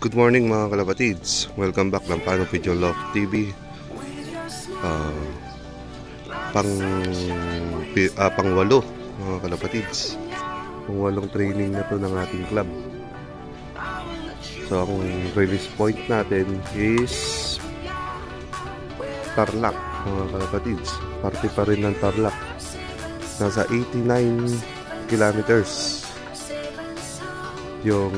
Good morning mga kalapatids. Welcome back ng Pano Video Love TV. Pang-walo mga kalapatids. Pang-walong training na to ng ating club. So ang release point natin is Tarlac mga kalapatids. Parte pa rin ng Tarlac. Nasa 89 kilometers yung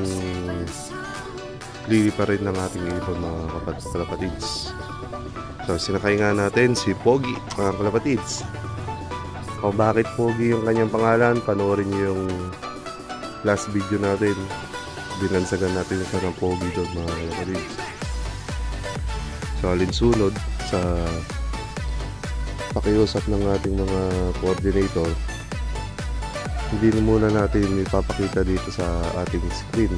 lili pa rin ng ating ibon mga kalapatids. So sinakay nga natin si Pogi mga kalapatids. O bakit Pogi yung kanyang pangalan, panoorin niyo yung last video natin. Binansagan natin siya ng Pogi doon mga kalapatids. So alinsunod sa pakiusap ng ating mga coordinator, hindi na muna natin ipapakita dito sa ating screen,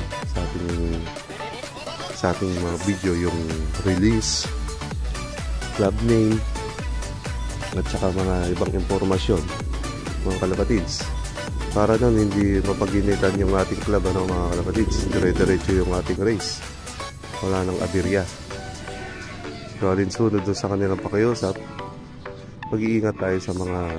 sa ating mga video yung release, club name, at saka mga ibang impormasyon mga kalapatids, para nun hindi mapaginitan yung ating club mga kalapatids. Dire-diretso yung ating race, wala nang aberya. So alinsunod doon sa kanilang pakiusap, mag-iingat tayo sa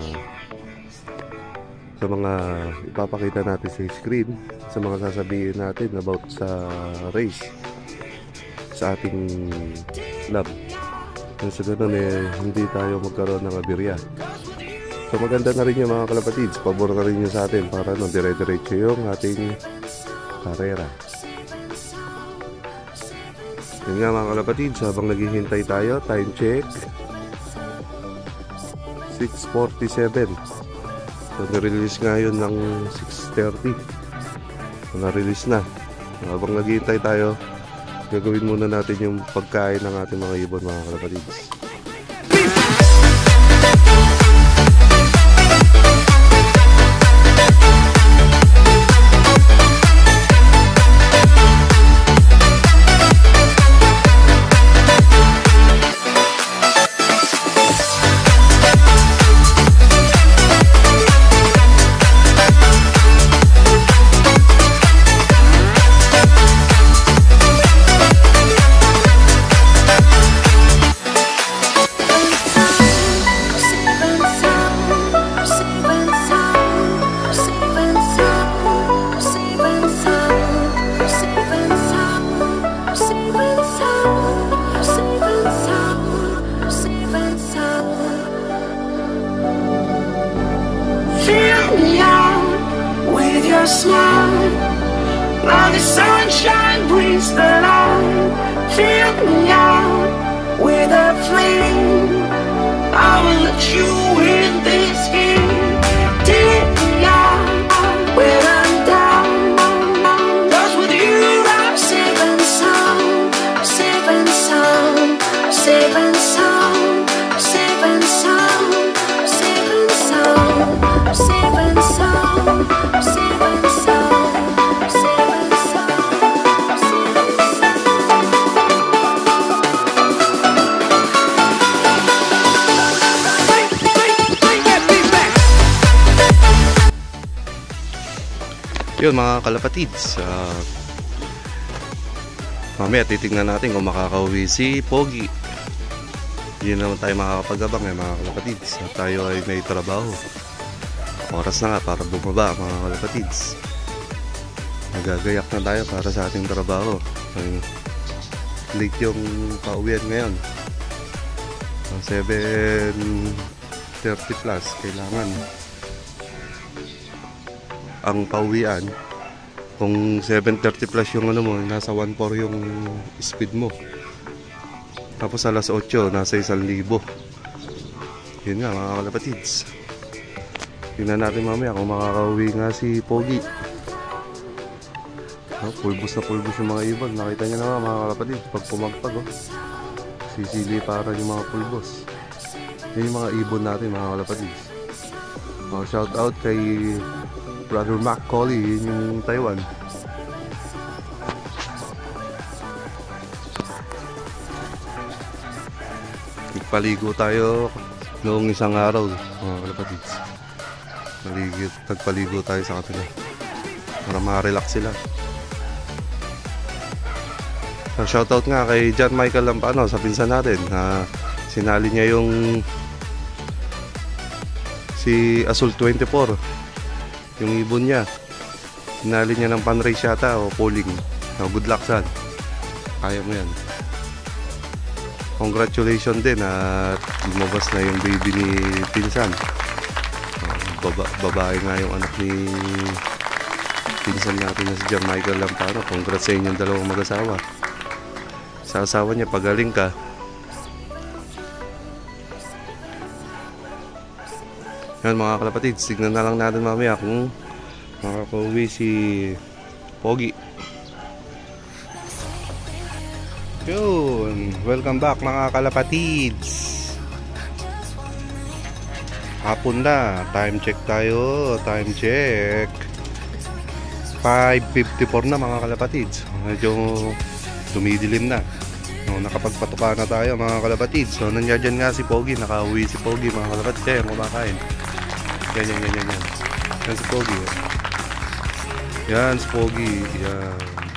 mga ipapakita natin sa screen, sa mga sasabihin natin about sa race sa ating club. Sa ganun hindi tayo magkaroon ng aberya. So maganda na rin yung mga kalapatids, pabor na rin yun sa atin para dire-diretso yung ating karera. Yun nga mga kalapatids, habang naghihintay tayo, time check 6:47. So nirelease nga yun ng 6:30. So na-release na. Habang naghihintay tayo, gagawin muna natin yung pagkain ng ating mga ibon mga kalapatids. Smile, now the sunshine brings the light. Fill me out with a flame. I will let you in this game. Take me out when I'm down. 'Cause with you I'm safe and sound. Safe and sound. Safe and sound. Safe and sound. Safe and sound. Safe and sound. Safe and yun mga kalapatids, mamaya titignan natin kung makakauwi si Pogi. Hindi naman tayo makakapagabang mga kalapatids, tayo ay may trabaho. Oras na nga para bumaba mga kalapatids. Nagagayak na tayo para sa ating trabaho. Late yung pauwian ngayon, 7:30 plus kailangan ang pauwian. Kung 7:30 plus yung mo, nasa 1.4 yung speed mo. Tapos alas 8 nasa 1,000. Yun nga mga kalapatids. Tingnan natin mamaya kung makakauwi nga si Pogi. Pulbos na pulbos yung mga ibon. Nakita nyo na mga kalapatids, pag pumagpag sisili para yung mga pulbos. Yun yung mga ibon natin mga kalapatids. Shout out kay Brother Macaulay, yun yung Taiwan. Nagpaligo tayo noong isang araw mga kalapatids. Nagpaligo tayo sa kanila para ma-relax sila. So, shoutout nga kay John Michael Lampano, sa pinsan natin. Sinali niya yung si Azul 24, yung ibon niya. Sinali niya ng pan-race yata o polling. Good luck, son. Kaya mo yan. Congratulations din at lumabas na yung baby ni pinsan. Babae nga yung anak ni pinsan natin na si John Michael Lampano. Congrats sa inyong dalawang mag-asawa. Sa asawa niya, pagaling ka. Yan mga kalapatids, tignan na lang natin mamaya kung makakauwi si Pogi. Yun, welcome back mga kalapatids. Hapon na, time check tayo, time check. 5:54 na mga kalapatids. Medyo dumidilim na. Nakapagpatuka na tayo mga kalapatids. So nandiyan nga si Pogi, nakauwi si Pogi mga kalapatids. Kaya kumakain. Yan. Yan si Pogi. Yan si Pogi. Yan.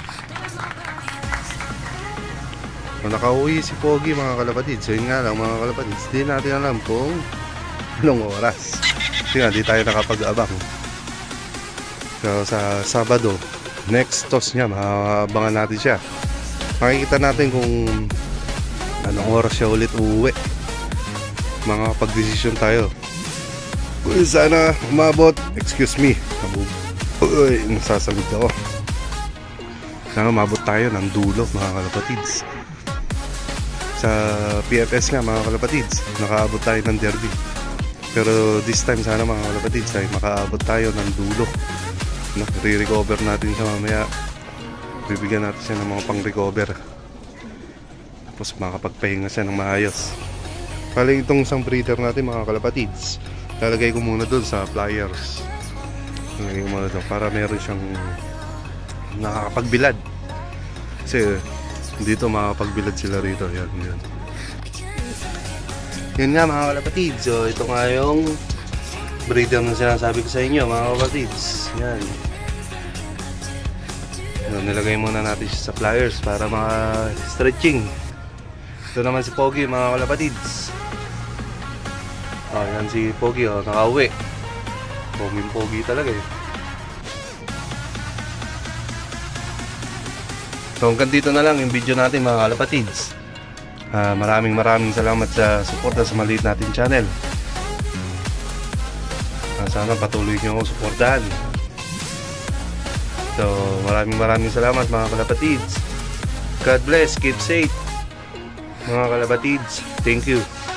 So, nakauwi si Pogi mga kalapatids. So yun nga lang mga kalapatids, di natin alam kung anong oras. Kasi nga di tayo nakapag-abang. So sa Sabado, next toss niya, maabangan natin siya. Makikita natin kung anong oras siya ulit uuwi. Makakapag-desisyon tayo. Uy, sana umabot. Excuse me. Uy, nasasamid ako. Sana umabot tayo ng dulo mga kalapatids. Sa PFS nga mga kalapatids, nakaabot tayo ng derby. Pero this time sana mga kalapatids ay makaabot tayo ng dulo. Re-recover natin siya mamaya. Bibigyan natin siya ng mga pang-recover. Tapos makapagpahinga siya ng maayos. Pala itong isang breeder natin mga kalapatids, lalagay ko muna doon sa flyers. Lalagay ko muna doon para meron siyang nakakapagbilad. Kasi dito makakapagbilad sila rito. Yan. Yun nga mga kalapatids. So ito nga yung breeder na sinasabi ko sa inyo mga kalapatids. Yan. Nilagay muna natin siya sa flyers para maka-stretching. Ito naman si Pogi mga kalapatids. Yan si Pogi, nakauwi. Pogi talaga eh. So hanggang dito na lang yung video natin mga kalapatids. Maraming salamat sa suporta sa maliit natin channel. Sana patuloy nyo akong suportahan. So maraming salamat mga kalapatids. God bless, keep safe mga kalapatids. Thank you.